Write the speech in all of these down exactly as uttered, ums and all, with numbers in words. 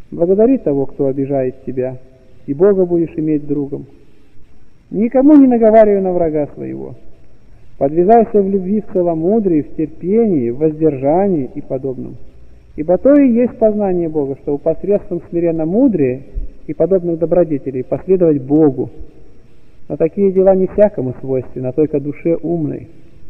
Благодари того, кто обижает тебя, и Бога будешь иметь другом. Никому не наговаривай на врага своего. Подвязайся в любви, в целомудрии, в терпении, в воздержании и подобном. Ибо то и есть познание Бога, чтобы посредством смиренно-мудрия и подобных добродетелей последовать Богу. Но такие дела не всякому свойственны, а только душе умной.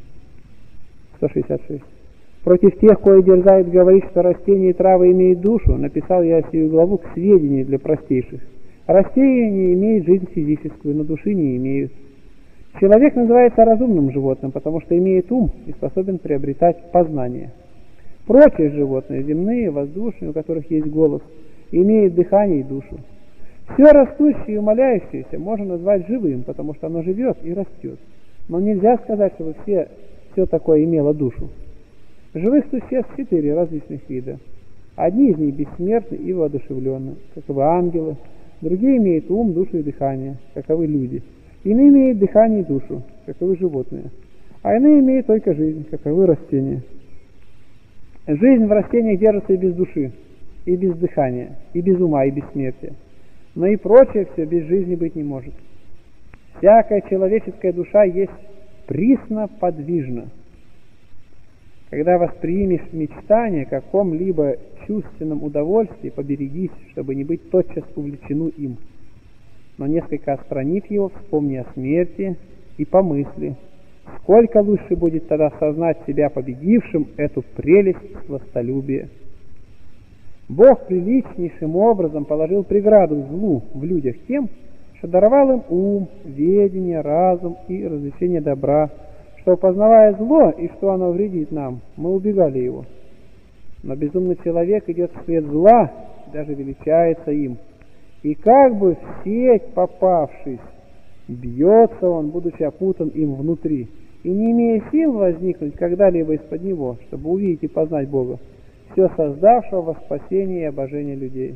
сто шестьдесят шесть. Против тех, кои дерзают говорить, что растения и травы имеют душу, написал я сию главу к сведению для простейших. Растения имеют жизнь физическую, но души не имеют. Человек называется разумным животным, потому что имеет ум и способен приобретать познание. Прочие животные, земные, воздушные, у которых есть голос, имеют дыхание и душу. Все растущее и умаляющееся можно назвать живым, потому что оно живет и растет. Но нельзя сказать, чтобы все, все такое имело душу. Живых существ четыре различных вида. Одни из них бессмертны и воодушевленны, каковы ангелы, другие имеют ум, душу и дыхание, каковы люди. Иные имеют дыхание и душу, каковы животные, а иные имеют только жизнь, каковы растения. Жизнь в растениях держится и без души, и без дыхания, и без ума, и без смерти. Но и прочее все без жизни быть не может. Всякая человеческая душа есть присно подвижна. Когда воспримешь мечтание о каком-либо чувственном удовольствии, поберегись, чтобы не быть тотчас увлечену им. Но несколько отстранив его, вспомни о смерти и помысли, сколько лучше будет тогда сознать себя победившим эту прелесть сластолюбия. Бог приличнейшим образом положил преграду злу в людях тем, что даровал им ум, ведение, разум и развлечение добра, что, познавая зло и что оно вредит нам, мы убегали его. Но безумный человек идет вслед зла, даже величается им, и как бы в сеть попавшись, бьется он, будучи опутан им внутри, и не имея сил возникнуть когда-либо из-под него, чтобы увидеть и познать Бога, все создавшего во спасение и обожение людей.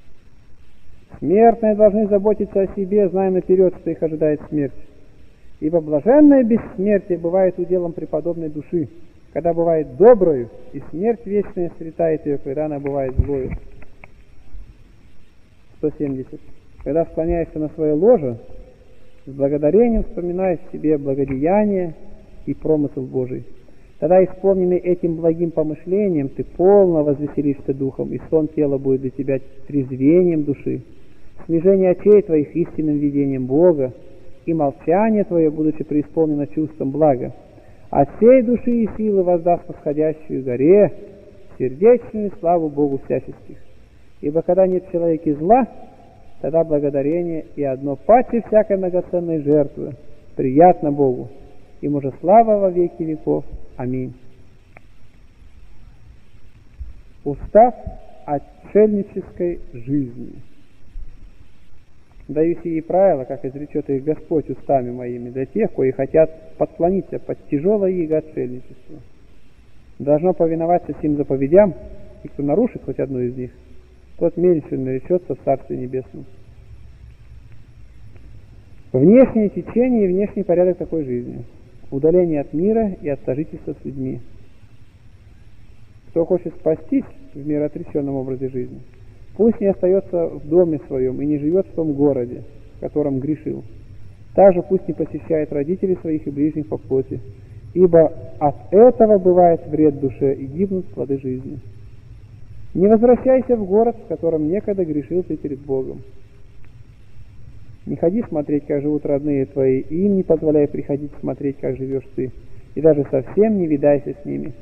Смертные должны заботиться о себе, зная наперед, что их ожидает смерть. Ибо блаженное бессмертие бывает уделом преподобной души, когда бывает доброю, и смерть вечная сретает ее, когда она бывает злою. сто семьдесят. Когда склоняешься на свое ложе, с благодарением вспоминаешь в себе благодеяние и промысл Божий. Тогда, исполненный этим благим помышлением, ты полно возвеселишься духом, и сон тела будет для тебя трезвением души, смежение очей твоих истинным видением Бога, и молчание твое, будучи преисполнено чувством блага, от всей души и силы воздаст восходящую горе сердечную славу Богу всяческих. Ибо когда нет в человеке зла, тогда благодарение и одно паче всякой многоценной жертвы приятно Богу. Ему же слава во веки веков. Аминь. Устав отшельнической жизни. Даю сии правила, как изречет их Господь устами моими, для тех, кои хотят подклониться под тяжелое иго отшельничества. Должно повиноваться сим заповедям, и кто нарушит хоть одну из них, тот меньше наречется в Царстве Небесном. Внешнее течение и внешний порядок такой жизни. Удаление от мира и от сожительства с людьми. Кто хочет спастись в мироотреченном образе жизни, пусть не остается в доме своем и не живет в том городе, в котором грешил. Также пусть не посещает родителей своих и ближних по плоти, ибо от этого бывает вред душе и гибнут плоды жизни. Не возвращайся в город, в котором некогда грешил ты перед Богом. Не ходи смотреть, как живут родные твои, и им не позволяй приходить смотреть, как живешь ты, и даже совсем не видайся с ними.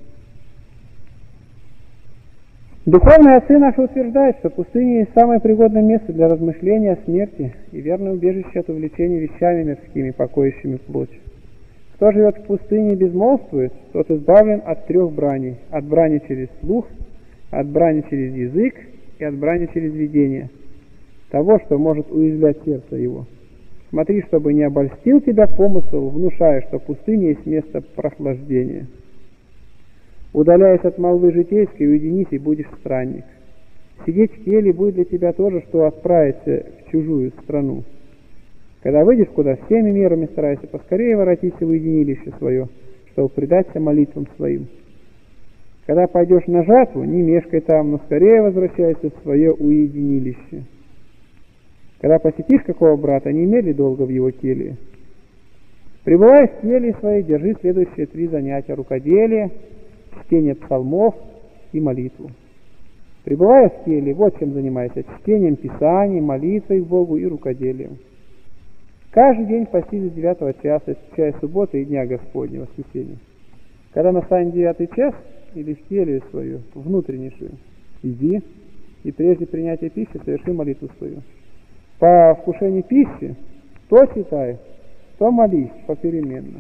Духовные отцы наши утверждают, что пустыня есть самое пригодное место для размышления о смерти и верное убежище от увлечения вещами мирскими, покоящими плоть. Кто живет в пустыне и безмолвствует, тот избавлен от трех браней: от брани через слух, от брани через язык и от брани через видение, того, что может уязвлять сердце его. Смотри, чтобы не обольстил тебя помысл, внушая, что пустыня есть место прохлаждения. Удаляясь от молвы житейской, уединись и будешь странник. Сидеть в келье будет для тебя то же, что отправиться в чужую страну. Когда выйдешь куда, всеми мерами старайся поскорее воротиться в уединилище свое, чтобы предаться молитвам своим. Когда пойдешь на жатву, не мешкай там, но скорее возвращайся в свое уединилище. Когда посетишь какого брата, не медли долго в его келье. Пребывая в келье своей, держи следующие три занятия: рукоделие, чтение псалмов и молитву. Пребывая в келье, вот чем занимайся: чтением Писаний, молитвой к Богу и рукоделием. Каждый день постись с девятого часа, исключая субботы и дня Господня, воскресенья. Когда настанет девятый час, или в келью свою, внутреннейшую, иди, и прежде принятия пищи соверши молитву свою. По вкушению пищи то читай, то молись попеременно.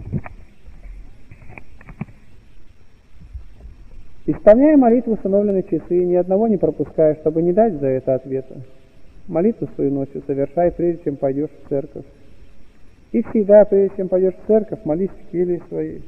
Исполняя молитву в установленные часы, ни одного не пропуская, чтобы не дать за это ответа. Молитву свою ночью совершай, прежде чем пойдешь в церковь. И всегда, прежде чем пойдешь в церковь, молись в келье своей.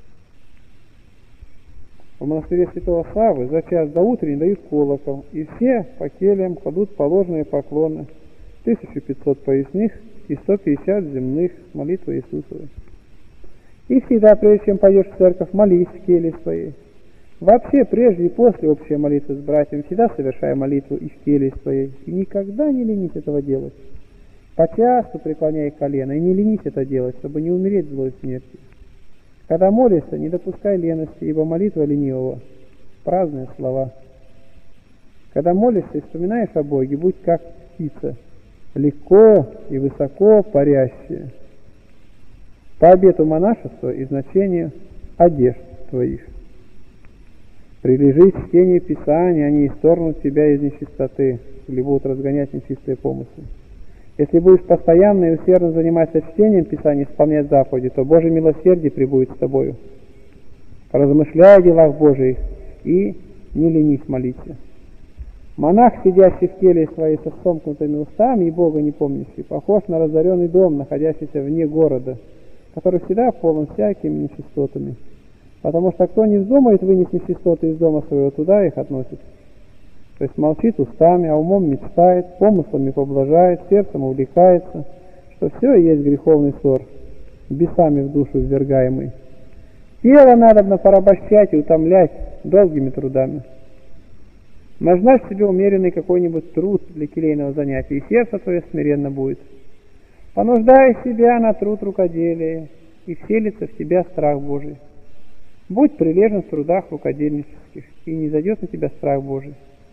В монастыре Святого Саввы за час до утренней дают колокол, и все по кельям кладут положенные поклоны, тысяча пятьсот поясных и сто пятьдесят земных с молитвой Иисусовой. И всегда, прежде чем пойдешь в церковь, молись в келье своей. Вообще, прежде и после общей молитвы с братьями, всегда совершай молитву и в келье своей, и никогда не ленись этого делать. Почасту преклоняй колено, и не ленись это делать, чтобы не умереть злой смертью. Когда молишься, не допускай лености, ибо молитва ленивого — праздные слова. Когда молишься и вспоминаешь о Боге, будь как птица, легко и высоко парящая, по обету монашества и значению одежд твоих. Прилежи к чтению Писания, они исторгнут тебя из нечистоты, или будут разгонять нечистые помыслы. Если будешь постоянно и усердно заниматься чтением Писания, исполнять заповеди, то Божье милосердие пребудет с тобою. Размышляй о делах Божиих и не ленись молиться. Монах, сидящий в келье своей со сомкнутыми устами и Бога не помнящий, похож на разоренный дом, находящийся вне города, который всегда полон всякими нечистотами. Потому что кто не вздумает вынести нечистоты из дома своего, туда их относит. То есть молчит устами, а умом мечтает, помыслами поблажает, сердцем увлекается, что все и есть греховный ссор, бесами в душу ввергаемый. Тело надобно порабощать и утомлять долгими трудами. Назначь себе умеренный какой-нибудь труд для келейного занятия, и сердце твое смиренно будет. Понуждай себя на труд рукоделия, и вселится в тебя страх Божий. Будь прилежен в трудах рукодельнических, и не зайдет на тебя страх Божий.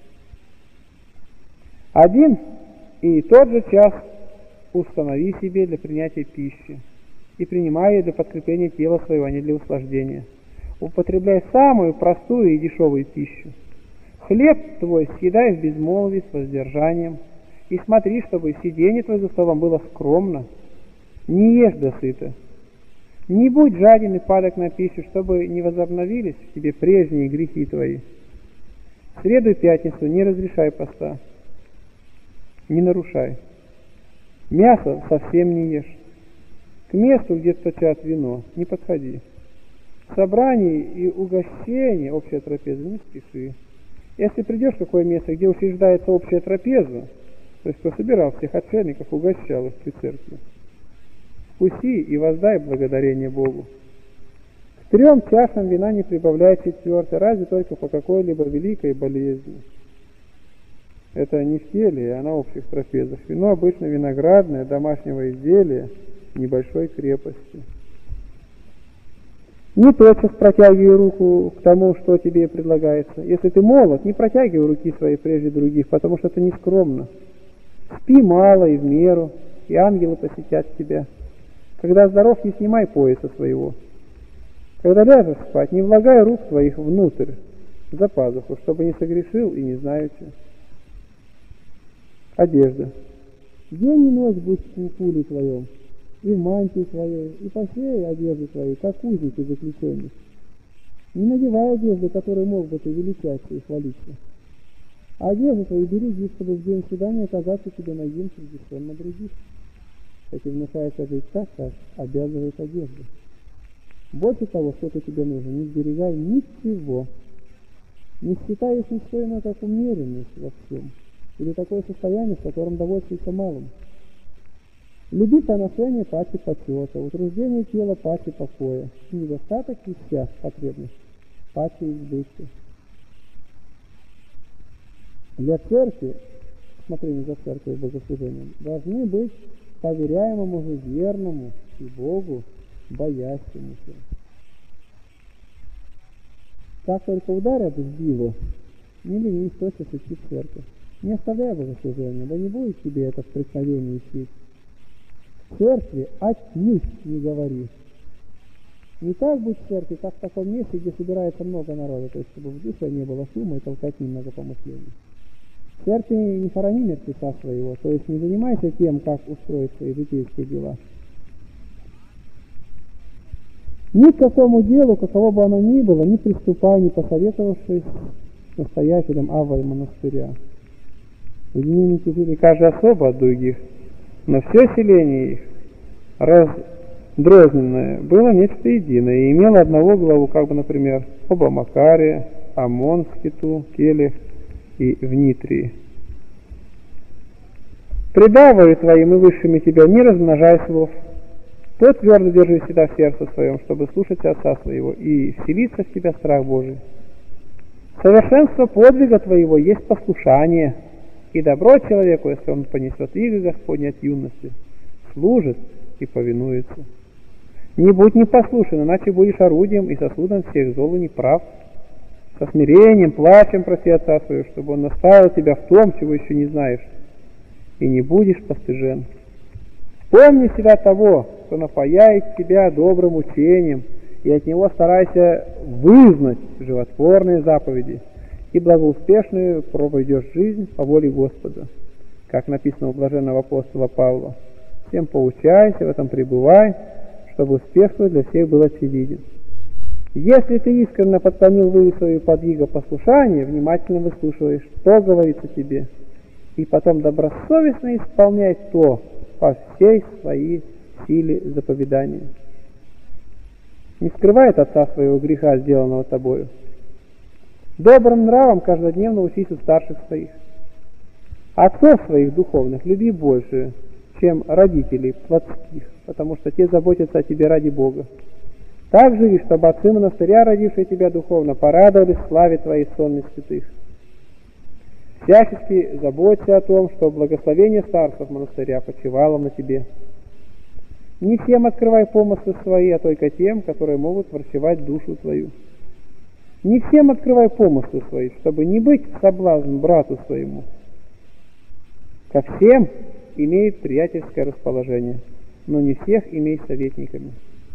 Один и тот же час установи себе для принятия пищи, и принимай ее для подкрепления тела своего, а не для услаждения. Употребляй самую простую и дешевую пищу. Хлеб твой съедай в безмолвии с воздержанием, и смотри, чтобы сиденье твое за столом было скромно. Не ешь досыта. Не будь жаден и падок на пищу, чтобы не возобновились в тебе прежние грехи твои. В среду и пятницу не разрешай поста. Не нарушай. Мясо совсем не ешь. К месту, где точат вино, не подходи. В собрании и угощении общая трапеза не спеши. Если придешь в какое место, где учреждается общая трапеза, то есть кто собирал всех отшельников, угощал их при церкви, вкуси и воздай благодарение Богу. К трем чашам вина не прибавляй четвертой, разве только по какой-либо великой болезни. Это не в келье, а на общих трапезах. Вино обычно виноградное, домашнего изделия, небольшой крепости. Не тотчас протягивай руку к тому, что тебе предлагается. Если ты молод, не протягивай руки свои прежде других, потому что это не скромно. Спи мало и в меру, и ангелы посетят тебя. Когда здоров, не снимай пояса своего. Когда ляжешь спать, не влагай рук своих внутрь, за пазуху, чтобы не согрешил и не знаючи. Одежда. День и ночь будь в куле твоем, и в мантии твоей, и по всей одежде твоей, как узники заключенных. Не надевай одежды, которые мог бы ты величаться и хвалиться. А одежду твою береги, чтобы в день свидания оказаться тебе нагим среди сонно других. Этим внушается жить так, как обязывает одежда. Больше того, что-то тебе нужно, не сберегай ничего. Не считай их ничто иное, как умеренность во всем, или такое состояние, в котором довольствуется малым. Люби поношение паче почета, утруждение тела паче покоя, недостаток в вещах потребность, паче избытка. Для церкви, смотрение за церковью и богослужением, должны быть поверяемому же верному и Богу боящемуся. Как только ударят в било, не ленись тотчас идти в церковь. Не оставляй богослужения, да не будет тебе это в преткновении идти. В церкви отнюдь не говори. Не так быть в церкви, как в таком месте, где собирается много народа, то есть чтобы в душе не было шума и толкотни много помышлений. В церкви не хорони мертвеца своего, то есть не занимайся тем, как устроить свои житейские дела. Ни к какому делу, каково бы оно ни было, не приступай, не посоветовавшись с настоятелем Аввой монастыря. Единение теперь каждая особа от других, но все селение их раздрозненное было нечто единое и имело одного главу, как бы, например, оба Макария, Амон, Скиту, Келех и в Нитрии. Предавою твоим и высшими тебя не размножай слов, то твердо держи всегда в сердце своем, чтобы слушать Отца своего и вселиться в тебя страх Божий. Совершенство подвига твоего есть послушание, и добро человеку, если он понесет иго Господне от юности, служит и повинуется. Не будь непослушен, иначе будешь орудием и сосудом всех зол и неправ. Со смирением, плачем проси Отца своего, чтобы он наставил тебя в том, чего еще не знаешь, и не будешь постыжен. Помни себя того, кто напояет тебя добрым учением, и от него старайся вызнать животворные заповеди, и благоуспешную проведешь жизнь по воле Господа, как написано у блаженного апостола Павла. Всем поучайся, в этом пребывай, чтобы успех твой для всех был очевиден. Если ты искренне подклонил вы свою подвига послушания, внимательно выслушиваешь, что говорится тебе, и потом добросовестно исполняй то по всей своей силе заповедания. Не скрывай от Отца своего греха, сделанного тобою. Добрым нравом каждодневно учись у старших своих. Отцов своих духовных люби больше, чем родителей плотских, потому что те заботятся о тебе ради Бога. Так живи, чтобы отцы монастыря, родившие тебя духовно, порадовались славе твоей сонных святых. Всячески заботься о том, что благословение старцев монастыря почивало на тебе. Не всем открывай помыслы свои, а только тем, которые могут врачевать душу твою. Не всем открывай помыслы свои, чтобы не быть в соблазн брату своему. Ко всем имеет приятельское расположение, но не всех имей советниками.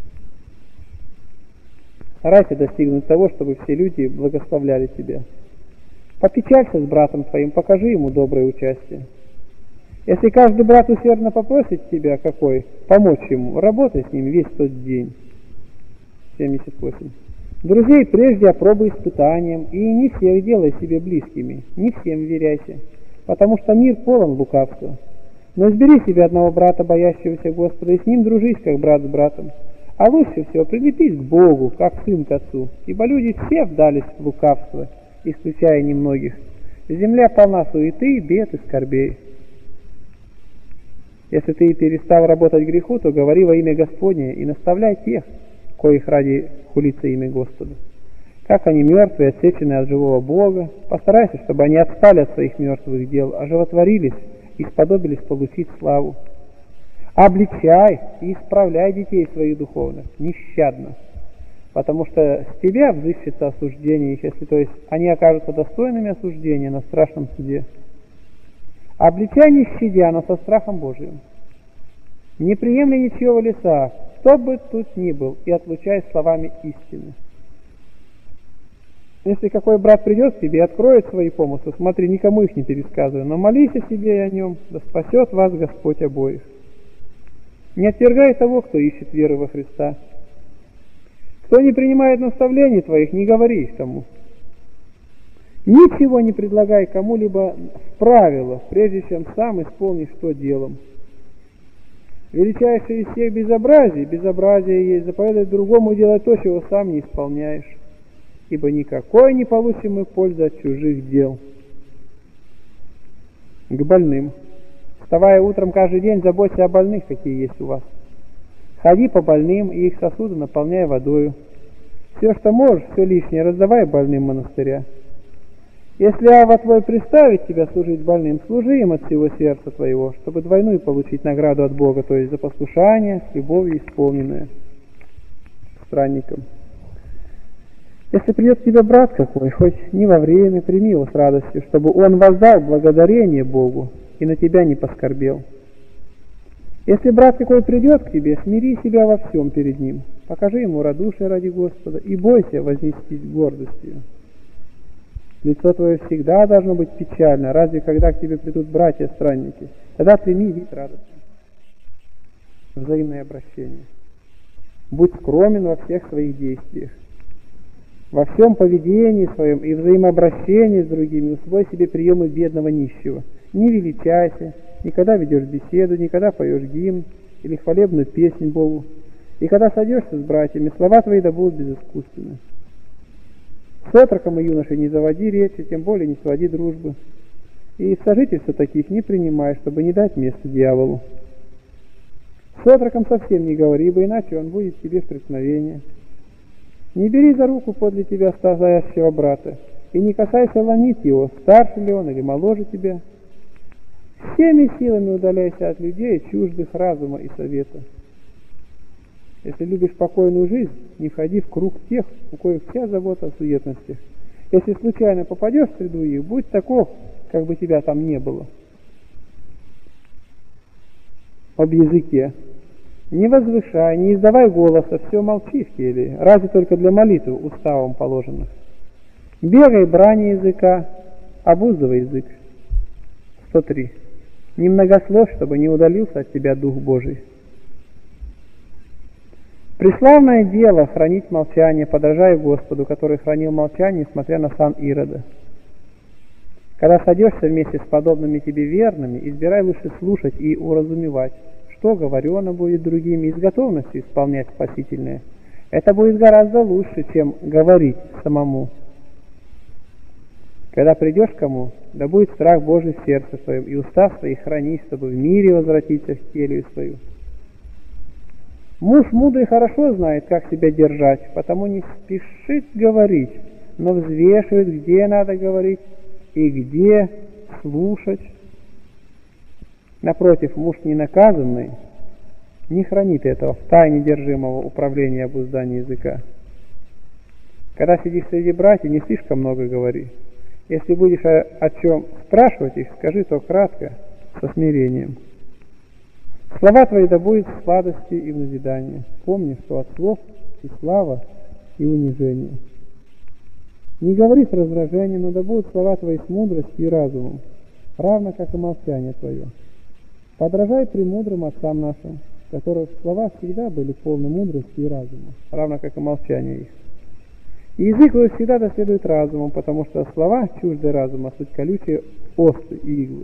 Старайся достигнуть того, чтобы все люди благословляли тебя. Попечалься с братом твоим, покажи ему доброе участие. Если каждый брат усердно попросит тебя, какой, помочь ему, работай с ним весь тот день. семьдесят восемь. Друзей прежде опробуй испытанием, и не всех делай себе близкими, не всем веряйся, потому что мир полон лукавства. Но избери себе одного брата, боящегося Господа, и с ним дружись, как брат с братом. А лучше всего прилепись к Богу, как сын к отцу, ибо люди все вдались в лукавство, исключая немногих. Земля полна суеты, бед и скорбей. Если ты перестал работать греху, то говори во имя Господне и наставляй тех, коих ради хулится имя Господа. Как они мертвые, отсеченные от живого Бога, постарайся, чтобы они отстали от своих мертвых дел, оживотворились и сподобились получить славу. Обличай и исправляй детей своих духовных нещадно, потому что с тебя взыщется осуждение их, если то есть они окажутся достойными осуждения на страшном суде. Обличай не щадя, но со страхом Божиим. Не приемли ничьего лица, кто бы тут ни был, и отлучай словами истины. Если какой брат придет к тебе и откроет свои помыслы, смотри, никому их не пересказывай, но молись о себе и о нем, да спасет вас Господь обоих. Не отвергай того, кто ищет веры во Христа. Кто не принимает наставлений твоих, не говори их тому. Ничего не предлагай кому-либо в правилах, прежде чем сам исполнишь то делом. Величайшее из всех безобразий, безобразие есть заповедать другому делать то, чего сам не исполняешь, ибо никакой не получим мы пользы от чужих дел. К больным. Вставая утром каждый день, заботься о больных, какие есть у вас. Ходи по больным и их сосуды наполняй водою. Все, что можешь, все лишнее раздавай больным монастыря. Если Ава твой приставит тебя служить больным, служи им от всего сердца твоего, чтобы двойную получить награду от Бога, то есть за послушание, с любовью исполненное странником. Если придет к тебе брат какой, хоть не во время, прими его с радостью, чтобы он воздал благодарение Богу и на тебя не поскорбел. Если брат какой придет к тебе, смири себя во всем перед ним, покажи ему радушие ради Господа и бойся вознестись гордостью. Лицо твое всегда должно быть печально, разве когда к тебе придут братья-странники, тогда прими вид радости. Взаимное обращение. Будь скромен во всех своих действиях. Во всем поведении своем и взаимообращении с другими усвой себе приемы бедного нищего. Не величайся, никогда ведешь беседу, никогда поешь гимн или хвалебную песнь Богу. И когда сойдешься с братьями, слова твои да будут безыскусственны. С отроком и юношей не заводи речи, тем более не своди дружбы. И сожительства таких не принимай, чтобы не дать место дьяволу. С отроком совсем не говори, ибо иначе он будет тебе в преткновение. Не бери за руку подле тебя стоящего брата, и не касайся ланить его, старше ли он или моложе тебя. Всеми силами удаляйся от людей, чуждых разума и совета. Если любишь покойную жизнь, не входи в круг тех, у коих вся забота о суетностях. Если случайно попадешь в среду их, будь таков, как бы тебя там не было. Об языке. Не возвышай, не издавай голоса, все молчи в теле, разве только для молитвы уставом положенных. Бегай брани языка, обуздывай язык. сто три. Немногослов, чтобы не удалился от тебя Дух Божий. Преславное дело хранить молчание, подражая Господу, который хранил молчание, несмотря на сан Ирода. Когда сойдешься вместе с подобными тебе верными, избирай лучше слушать и уразумевать, что говорено будет другими, и с готовностью исполнять спасительное. Это будет гораздо лучше, чем говорить самому. Когда придешь к кому, да будет страх Божий в сердце твоем, и уста свои храни, чтобы в мире возвратиться в келью свою. Муж мудрый хорошо знает, как себя держать, потому не спешит говорить, но взвешивает, где надо говорить и где слушать. Напротив, муж ненаказанный не хранит этого в тайне держимого управления и обуздания языка. Когда сидишь среди братьев, не слишком много говори. Если будешь о, о чем спрашивать их, скажи то кратко, со смирением. Слова твои да будет сладости и в назидание. Помни, что от слов и слава, и унижение. Не говори с раздражением, но да будут слова твои с мудростью и разумом, равно как и молчание твое. Подражай премудрым отцам нашим, которых слова всегда были полны мудрости и разума, равно как и молчание их. И язык твой всегда доследует разумом, потому что слова, чуждые разума, суть колючие осты и иглы.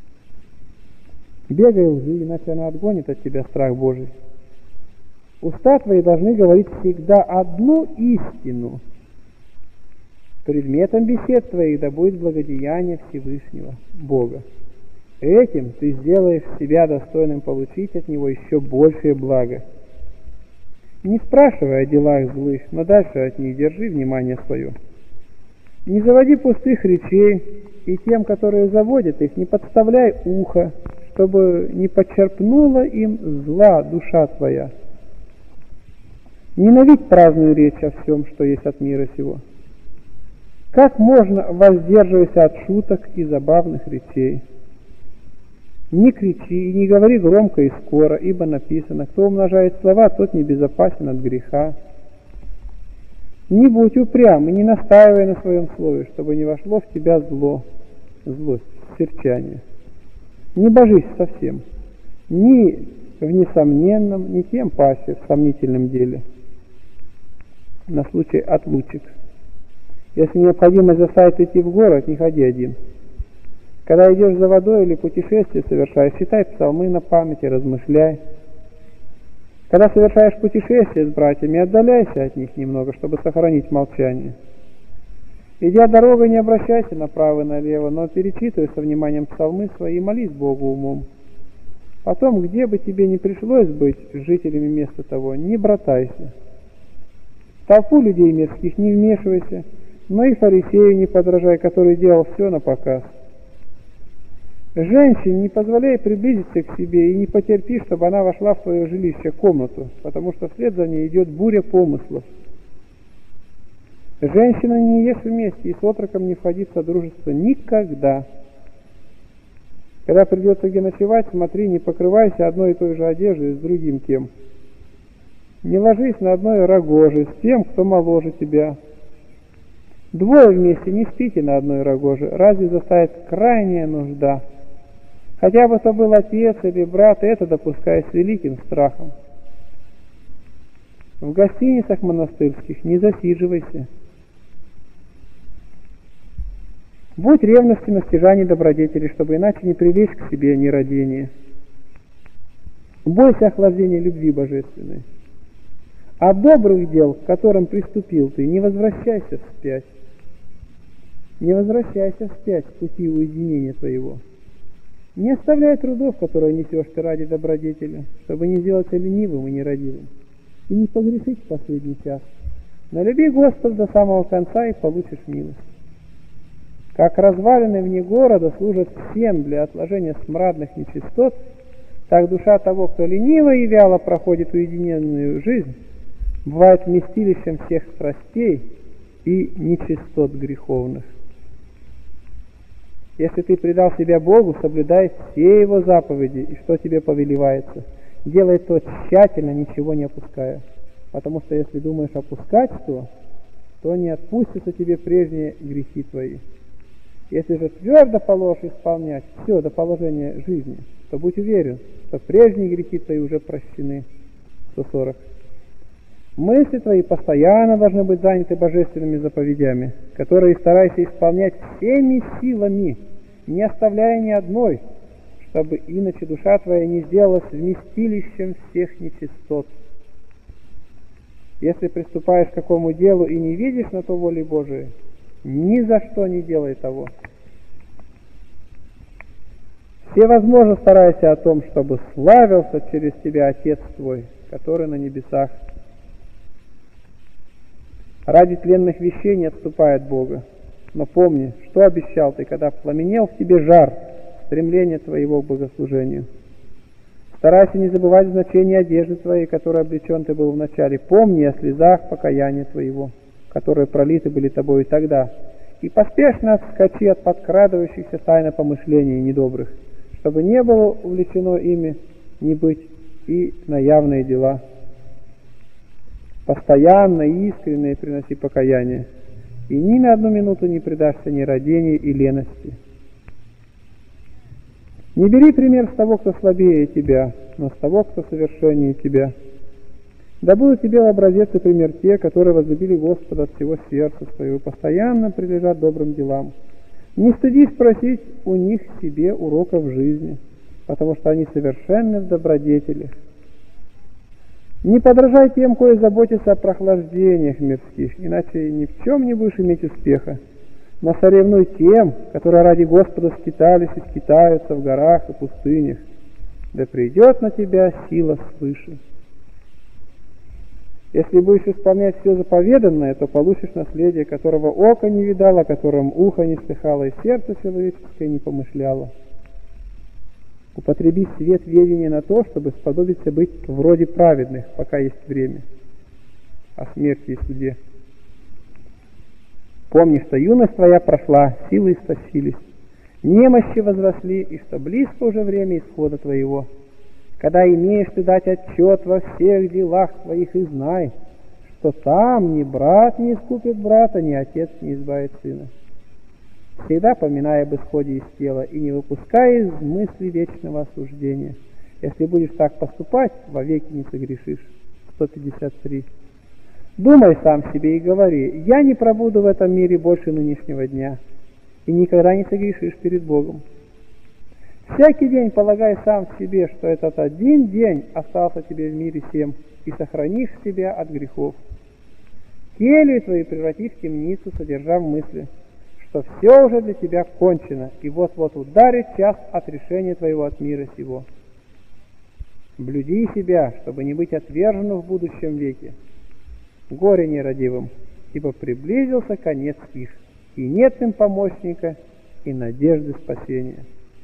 Бегай лжи, иначе она отгонит от тебя страх Божий. Уста твои должны говорить всегда одну истину. Предметом бесед твоих да будет благодеяние Всевышнего Бога. Этим ты сделаешь себя достойным получить от Него еще большее благо. Не спрашивай о делах злых, но дальше от них держи внимание свое. Не заводи пустых речей, и тем, которые заводят их, не подставляй ухо, чтобы не почерпнула им зла душа твоя. Ненавидь праздную речь о всем, что есть от мира сего. Как можно воздерживаться от шуток и забавных речей? Не кричи и не говори громко и скоро, ибо написано: кто умножает слова, тот не безопасен от греха. Не будь упрям и не настаивай на своем слове, чтобы не вошло в тебя зло, злость, серчание. Не божись совсем, ни в несомненном, ни тем паще в сомнительном деле, на случай отлучек. Если необходимо заставить идти в город, не ходи один. Когда идешь за водой или путешествие совершаешь, читай псалмы на память и размышляй. Когда совершаешь путешествие с братьями, отдаляйся от них немного, чтобы сохранить молчание. Идя дорогой, не обращайся направо и налево, но перечитывай со вниманием псалмы свои и молись Богу умом. Потом, где бы тебе ни пришлось быть жителями места того, не братайся. В толпу людей мирских не вмешивайся, но и фарисею не подражай, который делал все на показ. Женщине не позволяй приблизиться к себе и не потерпи, чтобы она вошла в твое жилище, комнату, потому что вслед за ней идет буря помыслов. Женщина не ешь вместе и с отроком не входи в содружество никогда. Когда придется где ночевать, смотри, не покрывайся одной и той же одеждой с другим тем. Не ложись на одной рогоже с тем, кто моложе тебя. Двое вместе не спите на одной рогоже, разве заставит крайняя нужда? Хотя бы то был отец или брат, это допускай с великим страхом. В гостиницах монастырских не засиживайся. Будь ревностью на стяжании добродетели, чтобы иначе не привлечь к себе нерадение. Бойся охлаждения любви божественной. От добрых дел, к которым приступил ты, не возвращайся вспять. Не возвращайся вспять с пути уединения твоего. Не оставляй трудов, которые несешь ты ради добродетели, чтобы не сделаться ленивым и нерадивым, и не погрешить в последний час. Но люби Господа до самого конца и получишь милость. Как развалины вне города служат всем для отложения смрадных нечистот, так душа того, кто лениво и вяло проходит уединенную жизнь, бывает вместилищем всех страстей и нечистот греховных. Если ты предал себя Богу, соблюдай все Его заповеди, и что тебе повелевается. Делай то тщательно, ничего не опуская. Потому что если думаешь опускать то, то не отпустятся тебе прежние грехи твои. Если же твердо положишь исполнять все до положения жизни, то будь уверен, что прежние грехи твои уже прощены. сто сорок. Мысли твои постоянно должны быть заняты божественными заповедями, которые старайся исполнять всеми силами, не оставляя ни одной, чтобы иначе душа твоя не сделалась вместилищем всех нечистот. Если приступаешь к какому делу и не видишь на то воли Божией, ни за что не делай того. Всевозможно старайся о том, чтобы славился через тебя Отец твой, который на небесах. Ради тленных вещей не отступай от Бога. Но помни, что обещал ты, когда пламенел в тебе жар стремления твоего к богослужению. Старайся не забывать значение одежды твоей, которой облечен ты был вначале. Помни о слезах покаяния твоего, которые пролиты были тобою тогда. И поспешно отскочи от подкрадывающихся тайно помышлений недобрых, чтобы не было увлечено ими не быть и на явные дела. Постоянно и искренне приноси покаяние, и ни на одну минуту не предашься нерадению и лености. Не бери пример с того, кто слабее тебя, но с того, кто совершеннее тебя. Да будут тебе в образец и пример те, которые возлюбили Господа от всего сердца своего, постоянно прилежат добрым делам. Не стыдись просить у них себе уроков жизни, потому что они совершенны в добродетелях. Не подражай тем, кои заботятся о прохлаждениях мирских, иначе ни в чем не будешь иметь успеха. Но соревнуй тем, которые ради Господа скитались и скитаются в горах и пустынях, да придет на тебя сила свыше. Если будешь исполнять все заповеданное, то получишь наследие, которого око не видало, о котором ухо не слыхало и сердце человеческое не помышляло. Употреби свет ведения на то, чтобы сподобиться быть вроде праведных, пока есть время, о смерти и суде. Помни, что юность твоя прошла, силы истощились, немощи возросли, и что близко уже время исхода твоего. Когда имеешь ты дать отчет во всех делах твоих, и знай, что там ни брат не искупит брата, ни отец не избавит сына. Всегда поминай об исходе из тела и не выпускай из мысли вечного осуждения. Если будешь так поступать, вовеки не согрешишь. сто пятьдесят три. Думай сам себе и говори: я не пробуду в этом мире больше нынешнего дня, и никогда не согрешишь перед Богом. Всякий день полагай сам себе, что этот один день остался тебе в мире сем, и сохранишь себя от грехов. Келью твою преврати в темницу, содержа в мысли, что все уже для тебя кончено, и вот-вот ударит час отрешения твоего от мира сего. Блюди себя, чтобы не быть отверженным в будущем веке. Горе нерадивым, ибо приблизился конец их, и нет им помощника и надежды спасения.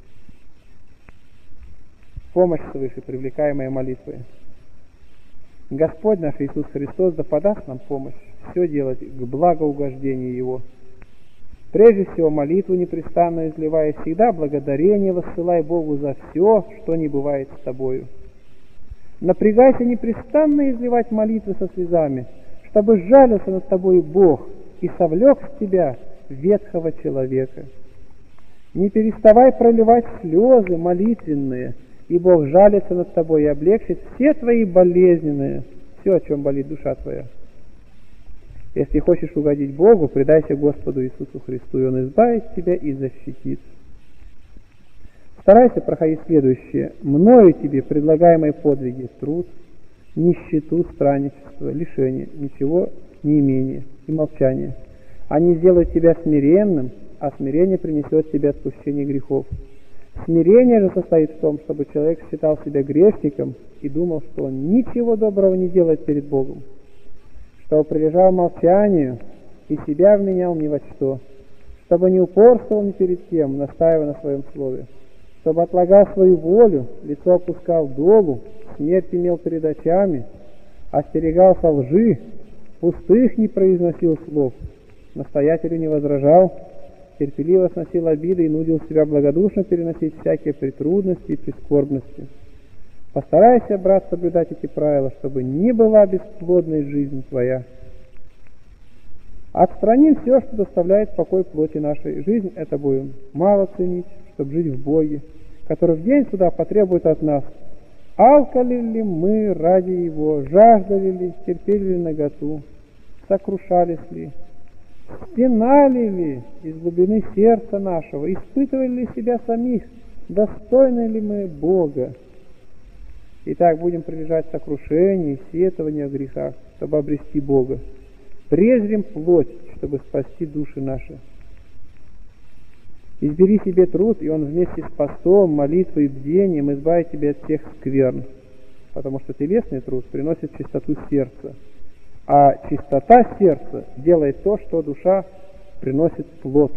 Помощь свыше, привлекаемая молитвой. Господь наш Иисус Христос да подаст нам помощь все делать к благоугождению Его. Прежде всего, молитву непрестанно изливая, всегда благодарение воссылай Богу за все, что не бывает с тобою. Напрягайся непрестанно изливать молитвы со слезами, чтобы сжалился над тобой Бог и совлек с тебя ветхого человека. Не переставай проливать слезы молитвенные, и Бог жалится над тобой и облегчит все твои болезненные, все, о чем болит душа твоя. Если хочешь угодить Богу, предайся Господу Иисусу Христу, и Он избавит тебя и защитит. Старайся проходить следующее. Мною тебе предлагаемые подвиги, труд, нищету, странничество, лишение, ничего не имение и молчание. Они сделают тебя смиренным, а смирение принесет тебе отпущение грехов. Смирение же состоит в том, чтобы человек считал себя грешником и думал, что он ничего доброго не делает перед Богом, чтобы прилежал молчанию и себя вменял ни во что, чтобы не упорствовал ни перед кем, настаивая на своем слове, чтобы отлагал свою волю, лицо опускал долу, смерть имел перед очами, остерегался лжи, пустых не произносил слов, настоятелю не возражал, терпеливо сносил обиды и нудил себя благодушно переносить всякие притрудности и прискорбности. Постарайся, брат, соблюдать эти правила, чтобы не была бесплодной жизнь твоя. Отстрани все, что доставляет покой плоти нашей. Жизнь это будем мало ценить, чтобы жить в Боге, который в день суда потребует от нас. Алкали ли мы ради Его, жаждали ли, терпели ли наготу, сокрушались ли, стенали ли из глубины сердца нашего, испытывали ли себя самих, достойны ли мы Бога. Итак, будем прилежать сокрушению и сетованию о грехах, чтобы обрести Бога. Презрим плоть, чтобы спасти души наши. Избери себе труд, и он вместе с постом, молитвой и бдением избавит тебя от всех скверн, потому что телесный труд приносит чистоту сердца, а чистота сердца делает то, что душа приносит плод.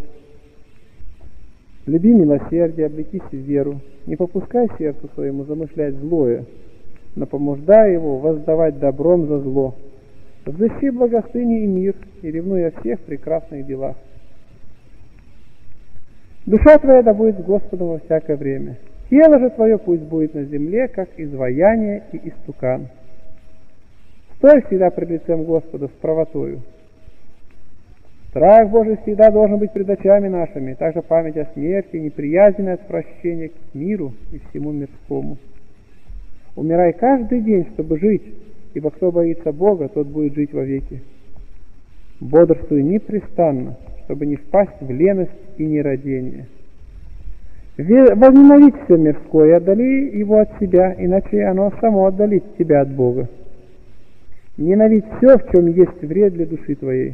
Люби милосердие, облекись в веру, не попускай сердцу своему замышлять злое, но помуждай его воздавать добром за зло. Взыщи благостыню и мир, и ревнуй о всех прекрасных делах. Душа твоя да будет с Господом во всякое время. Тело же твое пусть будет на земле, как изваяние и истукан. Стой всегда пред лицем Господа с правотою. Страх Божий всегда должен быть пред очами нашими, также память о смерти, неприязненное отвращение к миру и всему мирскому. Умирай каждый день, чтобы жить, ибо кто боится Бога, тот будет жить вовеки. Бодрствуй непрестанно, чтобы не впасть в леность и нерадение. Возненавидь все мирское и отдали его от себя, иначе оно само отдалит тебя от Бога. Ненавидь все, в чем есть вред для души твоей.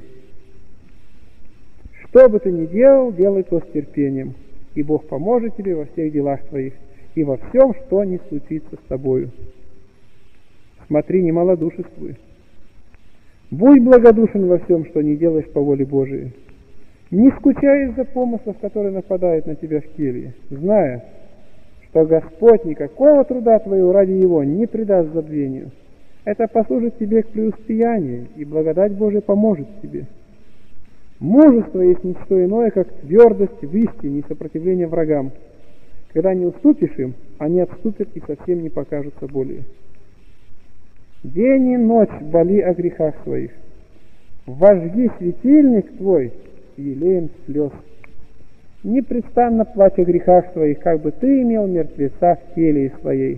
Что бы ты ни делал, делай то с терпением, и Бог поможет тебе во всех делах твоих, и во всем, что не случится с тобою. Смотри, не малодушествуй. Будь благодушен во всем, что не делаешь по воле Божией. Не скучай из-за помыслов, которые нападают на тебя в келье, зная, что Господь никакого труда твоего ради Его не предаст забвению. Это послужит тебе к преуспеянию, и благодать Божия поможет тебе. Мужество есть не что иное, как твердость в истине и сопротивление врагам. Когда не уступишь им, они отступят и совсем не покажутся более. День и ночь боли о грехах своих. Вожги светильник твой елеем слез. Непрестанно плачь о грехах своих, как бы ты имел мертвеца в теле своей.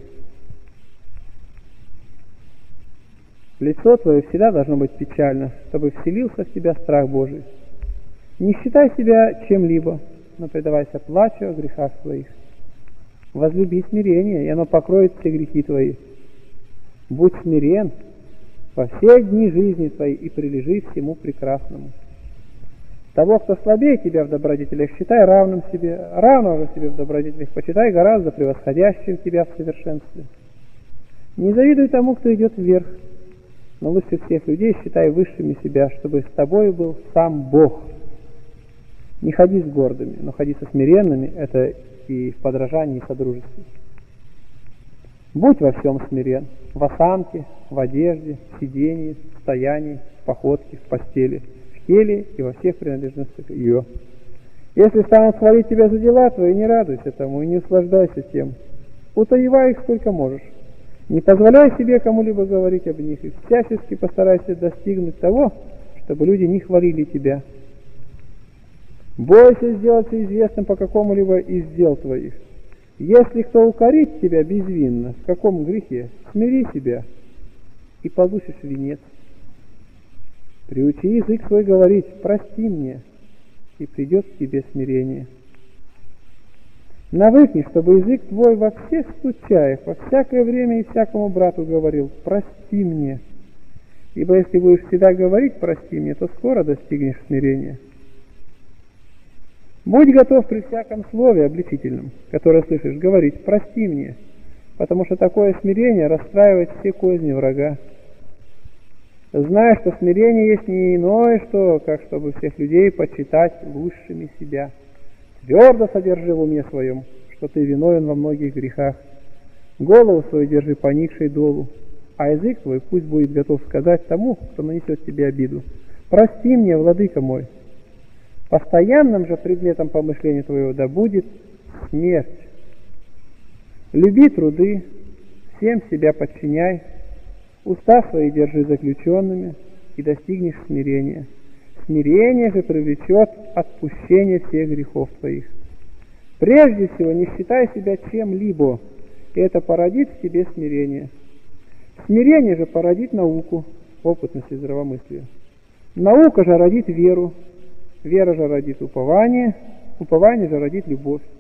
Лицо твое всегда должно быть печально, чтобы вселился в тебя страх Божий. Не считай себя чем-либо, но предавайся плачу о грехах своих. Возлюби смирение, и оно покроет все грехи твои. Будь смирен во все дни жизни твоей и прилежи всему прекрасному. Того, кто слабее тебя в добродетелях, считай равным себе, равного же себе в добродетелях почитай гораздо превосходящим тебя в совершенстве. Не завидуй тому, кто идет вверх, но лучше всех людей считай высшими себя, чтобы с тобой был сам Бог. Не ходи с гордыми, но ходи со смиренными, это и в подражании, и в содружестве. Будь во всем смирен, в осанке, в одежде, в сидении, в стоянии, в походке, в постели, в теле и во всех принадлежностях ее. Если станут хвалить тебя за дела твои, не радуйся тому и не услаждайся тем. Утаивай их сколько можешь. Не позволяй себе кому-либо говорить об них, и всячески постарайся достигнуть того, чтобы люди не хвалили тебя. Бойся сделаться известным по какому-либо из дел твоих. Если кто укорит тебя безвинно, в каком грехе, смири себя, и получишь венец. Приучи язык свой говорить: прости мне, и придет к тебе смирение. Навыкни, чтобы язык твой во всех случаях, во всякое время и всякому брату говорил: прости мне. Ибо если будешь всегда говорить прости мне, то скоро достигнешь смирения. Будь готов при всяком слове обличительном, которое слышишь, говорить: прости мне, потому что такое смирение расстраивает все козни врага. Зная, что смирение есть не иное, что, как чтобы всех людей почитать лучшими себя. Твердо содержи в уме своем, что ты виновен во многих грехах. Голову свою держи поникшей долу, а язык твой пусть будет готов сказать тому, кто нанесет тебе обиду: прости мне, владыка мой. Постоянным же предметом помышления твоего да будет смерть. Люби труды, всем себя подчиняй, уста свои держи заключенными, и достигнешь смирения. Смирение же привлечет отпущение всех грехов твоих. Прежде всего, не считай себя чем-либо, и это породит в тебе смирение. Смирение же породит науку, опытность и здравомыслие. Наука же родит веру, вера же родит упование, упование же родит любовь.